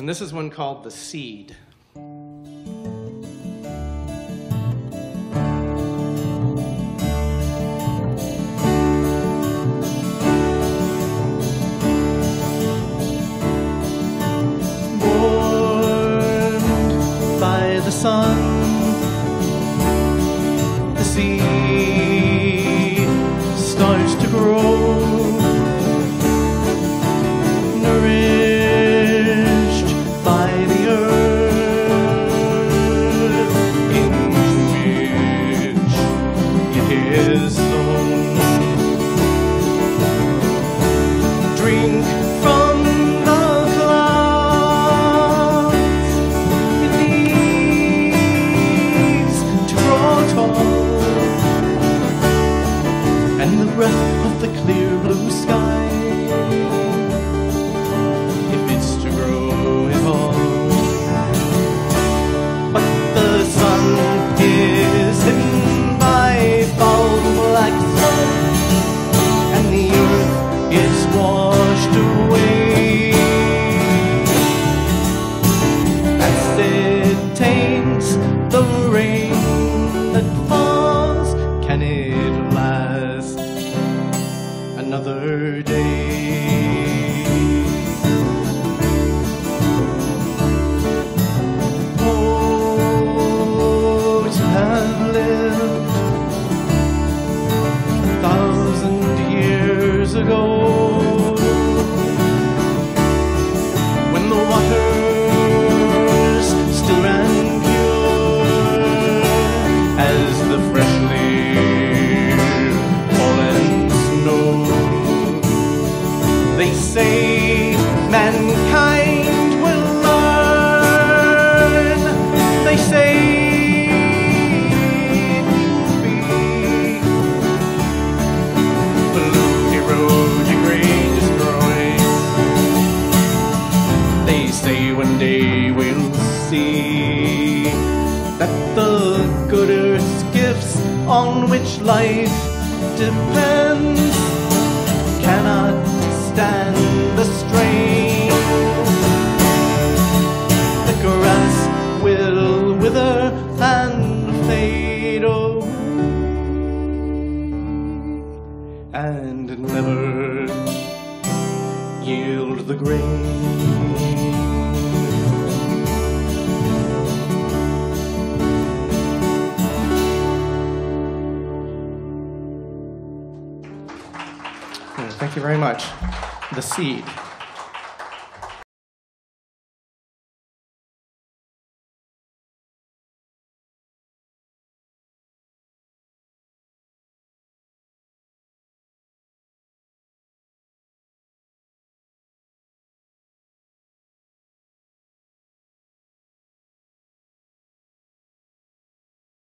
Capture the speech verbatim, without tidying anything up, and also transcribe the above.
And this is one called The Seed. Warmed by the sun, the seed starts to grow, nourished by the earth into which it is sown. Drink from the clouds, it needs to grow tall, and the breath of the clear blue sky, if it's to grow at all. But the sun is hidden by foul black smoke, and the earth is washed away as it taints the rain that falls. Can it last another day? Oh, to have lived a thousand years ago, when the waters still ran pure as the freshly fallen snow. They say mankind will learn. They say it will be polluted, eroded, grain destroyed. They say one day we'll see that the good earth's gifts on which life depends cannot stand the strain. The grass will wither and fade away, and never yield the grain. Thank you very much. The Seed.